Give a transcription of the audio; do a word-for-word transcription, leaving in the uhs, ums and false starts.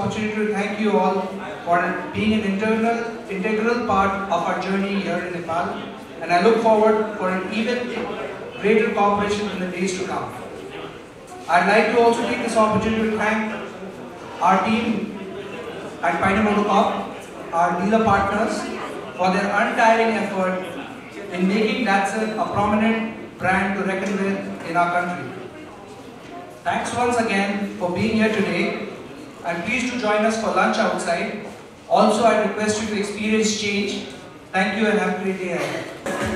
opportunity to thank you all for being an internal, integral part of our journey here in Nepal, and I look forward for an even greater cooperation in the days to come. I'd like to also take this opportunity to thank our team at Pioneer Corp, our dealer partners, for their untiring effort in making Datsun a prominent brand to reckon with in our country. Thanks once again for being here today, and please do join us for lunch outside. Also, I request you to experience change. Thank you and have a great day ahead.